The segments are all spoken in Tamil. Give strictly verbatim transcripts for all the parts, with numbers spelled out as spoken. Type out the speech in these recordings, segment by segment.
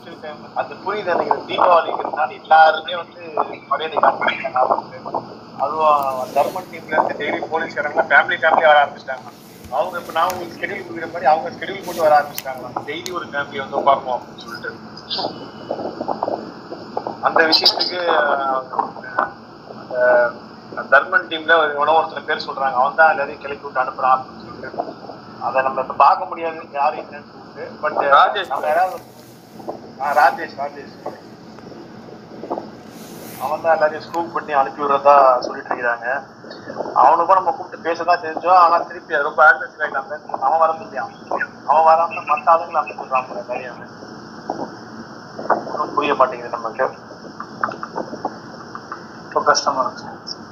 ஃபெஸ்டிவல் டைம் அது புரியுது எனக்கு. தீபாவளிங்கிறதுனால எல்லாருமே வந்து மரியாதை காட்டுறாங்க. அதுவும் தர்மன் டீம்ல இருந்து டெய்லி போலீஸ்காரங்களாம் ஃபேமிலி ஃபேமிலி வர ஆரம்பிச்சிட்டாங்க. அவங்க இப்போ நான் உங்களுக்கு ஸ்கெடியூல் கொடுக்குற மாதிரி அவங்க ஸ்கெடியூல் போட்டு வர ஆரம்பிச்சிட்டாங்களா, டெய்லி ஒரு ஃபேமிலி வந்து உட்காரணும் அப்படின்னு சொல்லிட்டு. அந்த விஷயத்துக்கு அந்த தர்மன் டீம்ல உணவு ஒருத்தர் பேர் சொல்றாங்க, அவன் தான் எல்லாரையும் கிளப்பி விட்டு அனுப்புறான் அப்படின்னு சொல்லிட்டு. அதை நம்ம இப்ப பார்க்க முடியாது யாரு என்னன்னு சொல்லிட்டு. பட் ராஜேஷ் நம்ம யாராவது ராஜேஷ் ராஜேஷ் அவன் தான் எல்லாரையும் ஸ்கூப் பண்ணி அனுப்பி விடுறதா சொல்லிட்டு இருக்கிறாங்க. அவனுக்கும் நம்ம கூப்பிட்டு பேசதான் செஞ்சோம். ஆனா திருப்பி ரொம்ப ஆக்சிடென்ட் ஆகிட்டாங்க. அவன் வர முடியா, அவன் வராம மற்ற ஆளுங்களை அனுப்பி விடுறாங்க நிறைய. ஒன்றும் புரிய மாட்டேங்குது நமக்கு, ரொம்ப கஷ்டமா இருக்கு.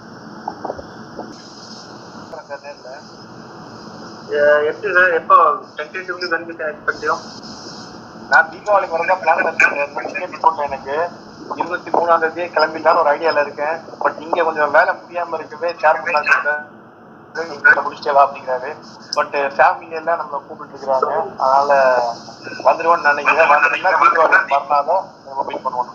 எப்படி சார் எப்போ டென்டேட்டிவ்லி கண்டிப்பா எக்ஸ்பெக்டிவ்? நான் தீபாவளி வரதான் பிளான் பண்ணிட்டு போட்டேன். எனக்கு இருபத்தி மூணாம் தேதியே கிளம்பிடலான்னு ஒரு ஐடியால இருக்கேன். பட் இங்க கொஞ்சம் வேலை முடியாம இருக்கவே சேர் பண்ண முடிச்சேவா அப்படிங்கிறாரு. பட் ஃபேமிலி எல்லாம் நம்ம கூப்பிட்டு இருக்கிறாங்க. அதனால வந்துருவோம்னு நினைக்கிறேன். வந்துட்டீங்கன்னா தீபாவளி மறுநாளும் நம்ம மீட் பண்ணுவோம்.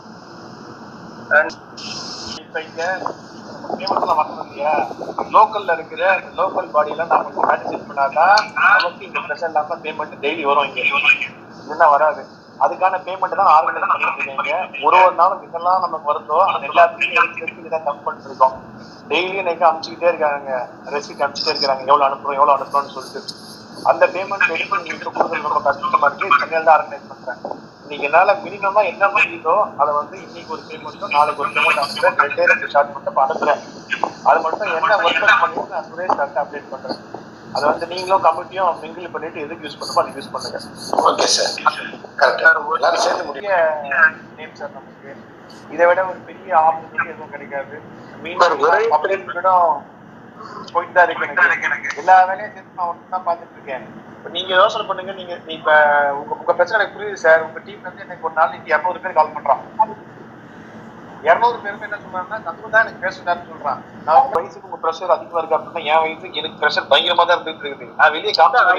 இப்ப இங்க ஃபேமஸ்ல வரணும் இல்லையா, லோக்கல்ல இருக்கிற லோக்கல் பாடியில நான் கொஞ்சம் மேனேஜ் பண்ணாதான் நமக்கு இந்த பிரச்சனை இல்லாம பேமெண்ட் டெய்லி வரும். இங்க இல்லைன்னா வராது. அதுக்கான பேமெண்ட் தான் ஆர்கனைஸ் பண்ணிட்டு இருக்கீங்க. ஒரு ஒரு நாளும் இதெல்லாம் நமக்கு வருதோ அந்த எல்லாத்தையும் இதான் கம்ப் பண்ணிட்டு இருக்கோம். டெய்லி எனக்கு அனுப்பிச்சுக்கிட்டே இருக்காங்க, ரெசிப்ட் அனுப்பிச்சுட்டே இருக்காங்க, எவ்வளவு அனுப்புறோம் எவ்வளவு அனுப்புறோம்னு சொல்லிட்டு. அந்த பேமெண்ட் எடுத்து உங்களுக்கு கொடுக்குறது ரொம்ப கஷ்டமா இருக்கு. சென்னையில் தான் ஆர்கனைஸ் பண்றேன். இன்னைக்கு என்னால மினிமமா என்ன முடியுதோ அதை வந்து இன்னைக்கு ஒரு பேமெண்ட்டும் நாளைக்கு ஒரு பேமெண்ட் அனுப்புறேன். ரெண்டே ரெண்டு ஷார்ட் மட்டும் அனுப்புறேன். அது மட்டும் என்ன ஒர்க் பண்ணி நான் சுரேஷ் சார்ட்ட அப்டேட் பண்றேன். அதை வந்து நீங்களும் கமிட்டியும் மிங்கிள் பண்ணிட்டு எதுக்கு யூஸ் பண்ணுமோ அதை யூஸ் பண்ணுங்க. ஓகே சார், எல்லாரும் சேர்ந்து முடிய நேம் சார். நமக்கு இதை விட ஒரு பெரிய ஆப்பர்ச்சுனிட்டி எதுவும் கிடைக்காது. மீண்டும் போயிட்டு தான் இருக்கு. எனக்கு எல்லா வேலையும் சேர்த்து நான் ஒன்று தான் பார்த்துட்டு இருக்கேன். இப்போ நீங்க யோசனை பண்ணுங்க. நீங்க இப்ப உங்க உங்க பிரச்சனை எனக்கு புரியுது சார். உங்க டீம் வந்து எனக்கு ஒரு நாளைக்கு இரநூறு பேர் கால் பண்றான். இரநூறு பேருமே என்ன சொல்றாங்கன்னா தப்பு தான் எனக்கு பேசுறாருன்னு சொல்றான். நான் வயசுக்கு உங்க ப்ரெஷர் அதிகமா இருக்கு அப்படின்னா என் வயசுக்கு எனக்கு ப்ரெஷர் பயங்கரமா தான் இருந்துட்டு இருக்குது. நான் வெளியே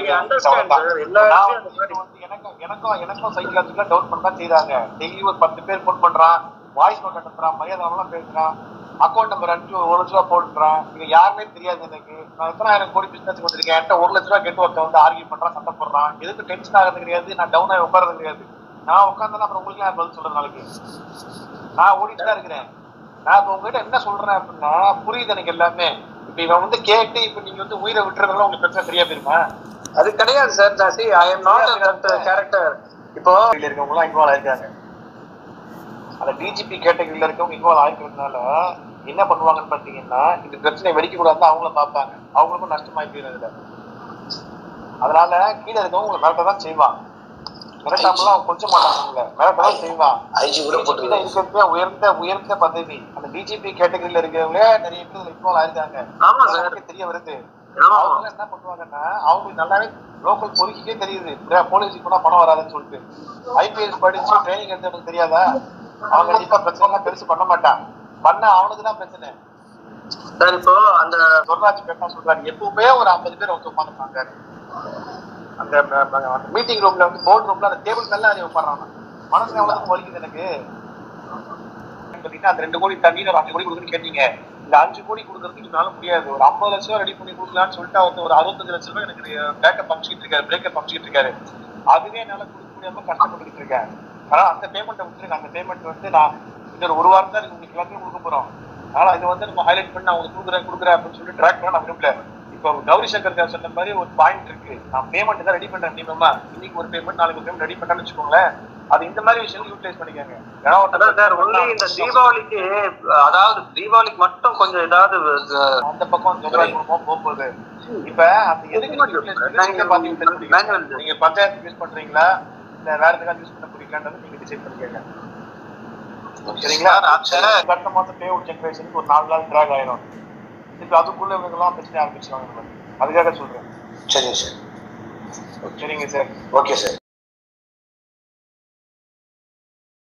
எனக்கும் எனக்கும் எனக்கும் சைக்கலாஜிக்கலா டவுட் பண்ண தான் செய்யறாங்க. டெய்லி ஒரு பத்து பேர் ஃபோன் பண்றான், வாய்ஸ் நோட் அனுப்புறான், மரியாதை பேசுறான், அக்கௌண்ட் நம்பர் அனுப்பிச்சு ஒரு லட்ச ரூபா போட்டுறான். இது யாருமே தெரியாது எனக்கு. நான் எத்தனாயிரம் கோடி பிசினஸ் கொடுத்துருக்கேன். என்கிட்ட ஒரு லட்ச ரூபா கேட்டு ஒருத்தன் வந்து ஆர்கியூ பண்றான், சண்டை போடுறான். எதுக்கு டென்ஷன் ஆகிறது கிடையாது, நான் டவுன் ஆகி உட்காரது கிடையாது. நான் உட்காந்தா அப்புறம் உங்களுக்கு நான் பதில் சொல்றேன். நாளைக்கு நான் ஓடிட்டு தான் இருக்கிறேன். நான் இப்ப உங்ககிட்ட என்ன சொல்றேன் அப்படின்னா புரியுது எனக்கு எல்லாமே. இப்ப இவன் வந்து கேட்டு இப்ப நீங்க வந்து உயிரை விட்டுறதுலாம் உங்களுக்கு பிரச்சனை சரியா போயிருமா? அது கிடையாது சார். கேரக்டர் இப்போ இருக்கவங்க எல்லாம் இன்வால்வ் ஆயிருக்காங்க. அந்த டிஜிபி கேட்டகரியில இருக்கவங்க இன்வால்வ் ஆயிருக்கிறதுனால என்ன பண்ணுவாங்கன்னு பாத்தீங்கன்னா இந்த பிரச்சனை வெடிக்க கூடாதுன்னு அவங்கள பார்ப்பாங்க. அவங்களுக்கும் நஷ்டமாயி போயிருதுல. அதனால கீழே இருக்கவங்க உங்களை மிரட்டதான் செய்வான். மிரட்டாமலாம் கொஞ்சம் மாட்டாங்கல்ல, மிரட்டதான் செய்வான். இருக்கிறதுல உயர்ந்த உயர்ந்த பதவி அந்த டிஜிபி கேட்டகரியில இருக்கிறவங்க நிறைய பேர் இன்வால்வ் ஆயிருக்காங்க. தெரிய வருது. அவங்க என்ன பண்ணுவாங்கன்னா அவங்களுக்கு நல்லாவே லோக்கல் பொறுக்கிக்கே தெரியுது போலீஸுக்கு போனா பணம் வராதுன்னு சொல்லிட்டு. ஐபிஎஸ் படிச்சு ட்ரைனிங் எடுத்தவங்களுக்கு தெரியாதா? அவங்க கண்டிப்பா பிரச்சனை எல்லாம் பெருசு பண்ண மாட்டான். பண்ண அவனுக்குதான் பிரச்சனை. சார் இப்போ அந்த சொர்ராஜ் பேட்டா சொல்றாரு, எப்பவுமே ஒரு ஐம்பது பேர் வந்து உட்காந்துருப்பாங்க அந்த மீட்டிங் ரூம்ல வந்து போர்டு ரூம்ல அந்த டேபிள் மேல அறிய உட்காடுறாங்க. மனசுல எவ்வளவு வலிக்குது எனக்கு. அந்த ரெண்டு கோடி தண்ணி ஒரு அஞ்சு கோடி கொடுக்குன்னு கேட்டீங்க. இந்த அஞ்சு கோடி கொடுக்கறதுக்கு என்னால முடியாது. ஒரு ஐம்பது லட்சம் ரூபாய் ரெடி பண்ணி கொடுக்கலான்னு சொல்லிட்டு அவர் ஒரு அறுபத்தஞ்சு லட்சம் ரூபாய் எனக்கு பேக்கப் அமிச்சுட்டு இருக்காரு, பிரேக்கப் அமிச்சுட்டு இருக்காரு. அதுவே என்னால கொடுக்க முடியாம கஷ்டப்பட்டுக்கிட்டு இருக்கேன். ஆனா அந்த பேமெண்ட்டை விட்டுருங்க. அந்த பேமெண்ட் வந்து நான் இன்னொரு ஒரு வாரம் தான் உங்களுக்கு எல்லாத்தையும் கொடுக்க போறோம். ஆனா இது வந்து நம்ம ஹைலைட் பண்ணி அவங்க கொடுக்குறேன் கொடுக்குறேன் அப்படின்னு சொல்லி ட்ராக் பண்ண நான் விரும்பல. இப்போ கௌரி சங்கர் சார் சொன்ன மாதிரி ஒரு பாயிண்ட் இருக்கு. நான் பேமெண்ட் தான் ரெடி பண்றேன். மினிமமா இன்னைக்கு ஒரு பேமெண்ட் நாளைக்கு ஒரு பேமெண்ட் ரெடி பண்ணான்னு வச்சுக்கோங்களேன். அது இந்த மாதிரி விஷயம் யூட்டிலைஸ் பண்ணிக்காங்க. இந்த தீபாவளிக்கு அதாவது தீபாவளிக்கு மட்டும் கொஞ்சம் ஏதாவது அந்த பக்கம் போகும்போது இப்ப அந்த எதுக்கு நீங்க பஞ்சாயத்து யூஸ் பண்றீங்களா இல்ல வேற எதுக்காக யூஸ் பண்ண போறீங்களான்றது நீங்க டிசைட் பண்ணிக்கங்க. சரிங்களா? அடுத்த மாசம் பே அவுட் ஜெனரேஷனுக்கு ஒரு நாலு நாள் டிராக் ஆயிடும். இப்ப அதுக்குள்ள இவங்கெல்லாம் பிரச்சனை ஆரம்பிச்சுவாங்க. அதுக்காக சொல்றேன். சரிங்க சார். சரிங்க சார். Okay sir.